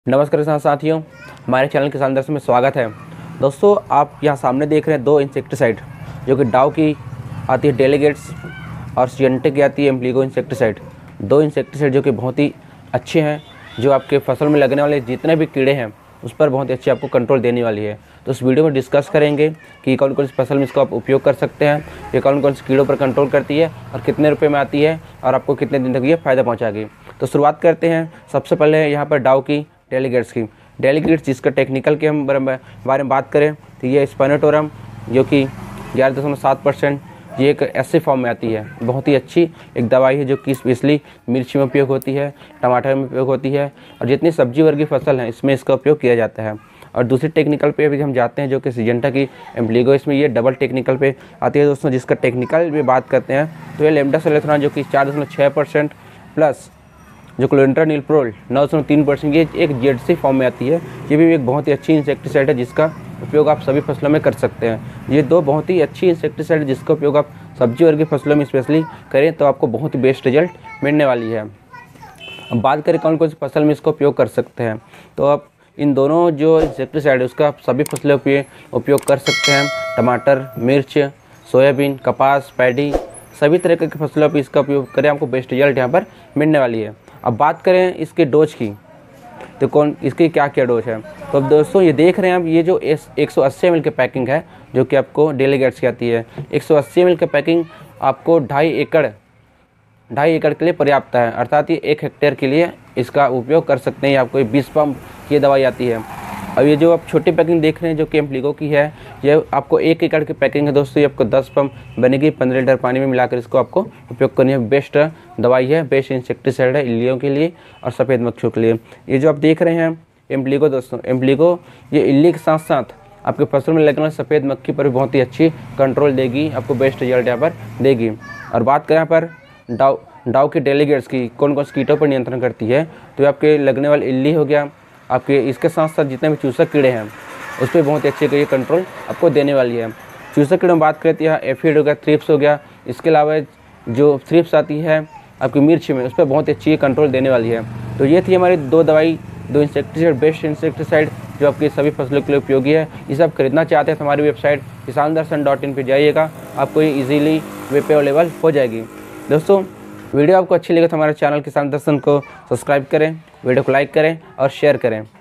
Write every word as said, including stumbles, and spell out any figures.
नमस्कार किसान साथियों, हमारे चैनल किसान दर्शन में स्वागत है। दोस्तों, आप यहाँ सामने देख रहे हैं दो इंसेक्टिसाइड जो कि डाव की आती है डेलीगेट्स और सिएंटा की आती है एम्प्लीगो इंसेक्टिसाइड। दो इंसेक्टिसाइड जो कि बहुत ही अच्छे हैं, जो आपके फसल में लगने वाले जितने भी कीड़े हैं उस पर बहुत ही अच्छी आपको कंट्रोल देने वाली है। तो इस वीडियो में डिस्कस करेंगे कि कौन कौन सी फसल में इसका आप उपयोग कर सकते हैं, ये कौन कौन सी कीड़ों पर कंट्रोल करती है और कितने रुपए में आती है और आपको कितने दिन तक ये फ़ायदा पहुँचाएगी। तो शुरुआत करते हैं। सबसे पहले यहाँ पर डाव की डेलीगेट्स की डेलीगेट्स जिसका टेक्निकल के हम बारे में बात करें तो ये स्पाइनोटोरम जो कि ग्यारह दशमलव सात परसेंट ये एक ऐसे फॉर्म में आती है। बहुत ही अच्छी एक दवाई है जो कि स्पेशली मिर्ची में उपयोग होती है, टमाटर में उपयोग होती है और जितनी सब्जी वर्गीय फसल हैं इसमें इसका उपयोग किया जाता है। और दूसरी टेक्निकल पे भी हम जाते हैं जो कि सिएंटा की एम्प्लीगो, इसमें ये डबल टेक्निकल पे आती है दोस्तों। जिसका टेक्निकल में बात करते हैं तो ये लेमडासोलेथ्रॉन जो कि चार दशमलव छः परसेंट प्लस जो क्लोरेंट्रानिलप्रोल नौ दशमलव तीन परसेंट ये एक जेडसी फॉर्म में आती है। ये भी एक बहुत ही अच्छी इंसेक्टिसाइड है जिसका उपयोग आप सभी फसलों में कर सकते हैं। ये दो बहुत ही अच्छी इंसेक्टिसाइड जिसका उपयोग आप सब्जी वर्गीय फसलों में स्पेशली करें तो आपको बहुत ही बेस्ट रिजल्ट मिलने वाली है। अब बात करें कौन कौन सी फसल में इसका उपयोग कर सकते हैं, तो आप इन दोनों जो इंसेक्टिसाइड है उसका आप सभी फसलों पे उपयोग कर सकते हैं। टमाटर, मिर्च, सोयाबीन, कपास, पैडी सभी तरह की फसलों पर इसका उपयोग करें, आपको बेस्ट रिजल्ट यहाँ पर मिलने वाली है। अब बात करें इसके डोज की, तो कौन इसकी क्या क्या डोज है, तो अब दोस्तों ये देख रहे हैं आप ये जो एक सौ अस्सी एम एल की पैकिंग है जो कि आपको डेलीगेट्स की आती है। एक सौ अस्सी एम एल की पैकिंग आपको ढाई एकड़ ढाई एकड़ के लिए पर्याप्त है, अर्थात ये एक हेक्टेयर के लिए इसका उपयोग कर सकते हैं। आपको बीस पंप की दवाई आती है। अब ये जो आप छोटी पैकिंग देख रहे हैं जो कि एम्प्लीगो की है, ये आपको एक एकड़ की पैकिंग है दोस्तों। ये आपको दस पंप बनेगी, पंद्रह लीटर पानी में मिलाकर इसको आपको उपयोग करनी है। बेस्ट दवाई है, बेस्ट इंसेक्टिसाइड है इल्लियों के लिए और सफ़ेद मक्खियों के लिए। ये जो आप देख रहे हैं एम्प्लीगो दोस्तों, एम्प्लीगो ये इल्ली के साथ साथ आपके फसल में लगने वाले सफ़ेद मक्खी पर भी बहुत ही अच्छी कंट्रोल देगी, आपको बेस्ट रिजल्ट यहाँ पर देगी। और बात करें यहाँ पर डाव डाव के डेलीगेट्स की कौन कौन से कीटों पर नियंत्रण करती है, तो आपके लगने वाले इल्ली हो गया, आपके इसके साथ साथ जितने भी चूसक कीड़े हैं उस पर बहुत ही अच्छे ये कंट्रोल आपको देने वाली है। चूसक कीड़ों में बात करते हैं एफिड हो गया, थ्रिप्स हो गया, इसके अलावा जो थ्रिप्स आती है आपकी मिर्च में उस पर बहुत अच्छी कंट्रोल देने वाली है। तो ये थी हमारी दो दवाई, दो इंसेक्टिसाइड, बेस्ट इंसेक्टिसाइड जो आपकी सभी फसलों के लिए उपयोगी है। ये सब खरीदना चाहते हैं तो हमारी वेबसाइट किसान दर्शन डॉट इन पर जाइएगा, आपको ये ईजिली वेब पे अवेलेबल हो जाएगी। दोस्तों, वीडियो आपको अच्छी लगे तो हमारे चैनल किसान दर्शन को सब्सक्राइब करें, वीडियो को लाइक करें और शेयर करें।